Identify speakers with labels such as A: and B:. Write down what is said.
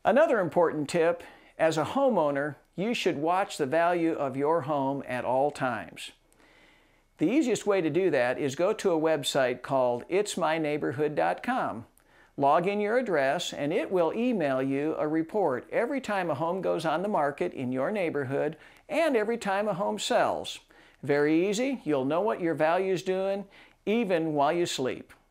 A: Another important tip, as a homeowner, you should watch the value of your home at all times. The easiest way to do that is go to a website called itsmyneighborhood.com. Log in your address and it will email you a report every time a home goes on the market in your neighborhood and every time a home sells. Very easy, you'll know what your value is doing even while you sleep.